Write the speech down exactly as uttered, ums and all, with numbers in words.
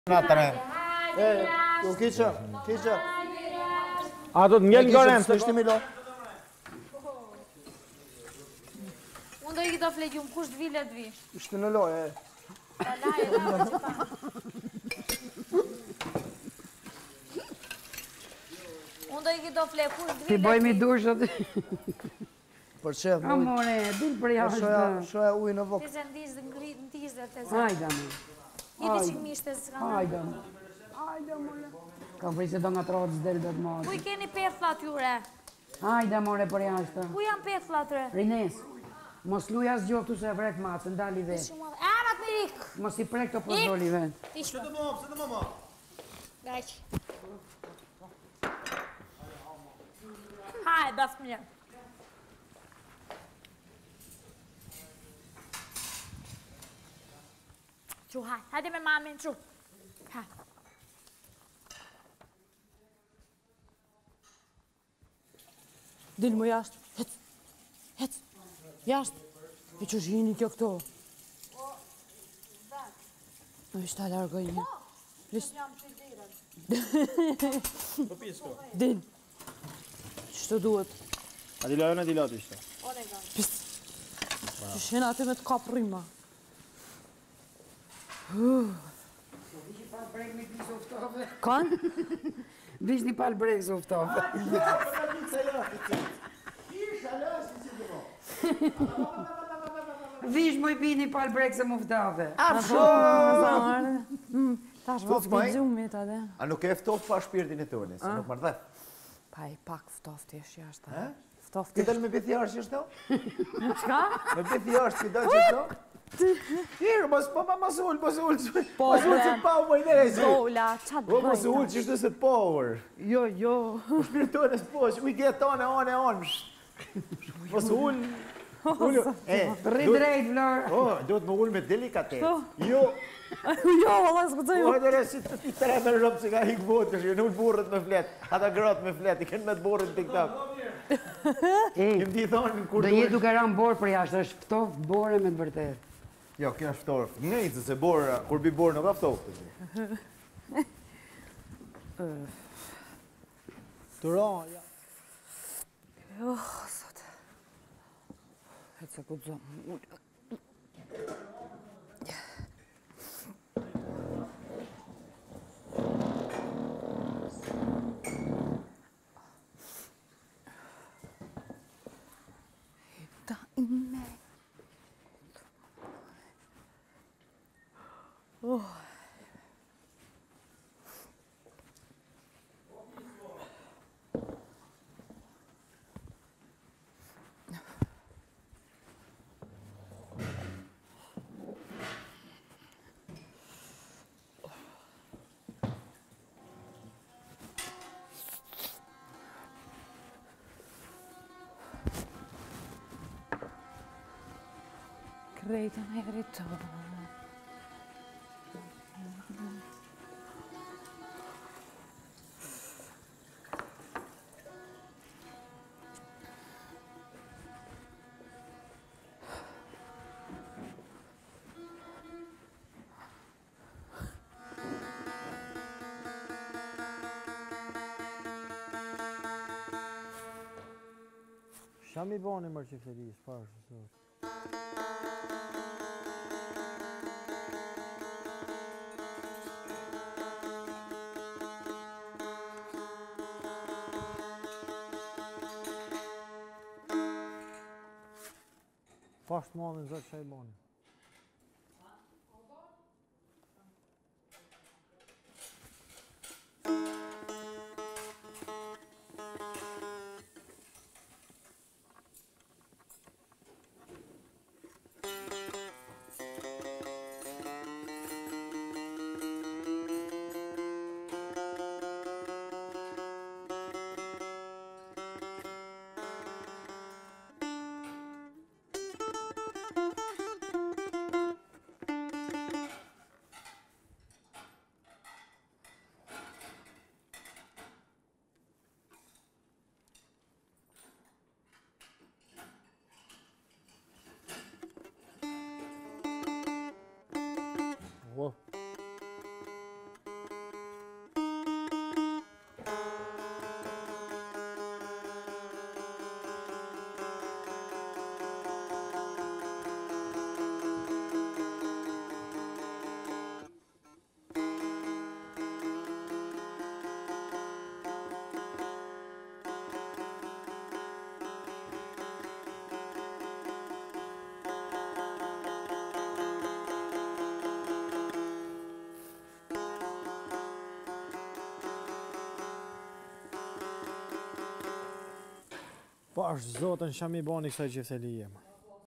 Natëre. E, u kiqë, kiqë. A do të ngell nga rem, se shtë milo. Unë do i këto flegjum, kush të vi, le të vi. Ishte në loj, e. Pa laj, laj, që pa. Unë do i këto fle, kush të vi, le të vi. Ti bëjmë i dushët. Për qef, mojë. Amore, dil për jashtë. Shoja ujë në vokë. Ti se ndizë, ngritë, ndizë, të zë. Hajda, me. Jeti që mishte së kanë. Hajda, me. Hajda, more. Kam frikë se do nga trojtë s'del do të mos. Ku i keni pethla atyre? Hajda, more, për jashtë. Ku janë pethla atyre? Rines, mos luja s'gjohë këtu se vrek macë, ndali vetë. Erat me ikë! Mos i prek të përdoli vetë. Ishtë të mama, pse të mama? Gajq. Hajde, das mirë. Qu, hajde, hajde me mamin, qu. Hajde. Dilë më jashtë, hec, hec, jashtë, e që shini kjo këto. Në ishtë ta largë një. Jam që dirën. Po pisko. Dilë, që të duhet. A di lajën e di lati ishte. Pist, që shena aty me të kapë rima. Vish një palë brek me ti zoftove. Kanë? Vish një palë brek zoftove. Vish më i pi një palë brek se muftave. Afsho! Tash më Fut, maj? gjumit atë. A nuk e ftoft pa shpirtin e toni, se nuk mardhet. Pa i pak ftofti është jashtë. Eh? Ftofti Ti del me bithi jashtë që shto? Qka? Me bithi jashtë ti del që shto? Hirë, mos pa pa mos ullë, mos ullë, mos ullë që pa u mëjnere si. Dola, qa të O, mos ullë që shto se power. Jo, jo. Po shpirtone s'posh, uj get tone, one, one. Mos ullë. Ullë, e. Rri drejt, Flor. O, do të më ullë me delikatet. Jo. Jo, Allah, s'ku të Po, edhe si të tre me rëmë që ka hikë votë, që në ullë burët me flet. Ata gratë me flet, i kënë me të borën të TikTok. Kim ti thonë kur Do jetë duke ranë borë për jashtë, është ftoft borë me të vërtet. Jo, kjo është ftorë. Ngejtë se borë, kur bi borë nuk ka ftoft. Turon, ja. Jo, sot. Hëtë se ku të zonë. Ta ime. Oh. Krejtën e rritorë. Sham i bani mërë që fëri, s'parë shësot. Pashtë madhe në zëtë që i bani. Pash zotën shami bani kësaj qeftelie.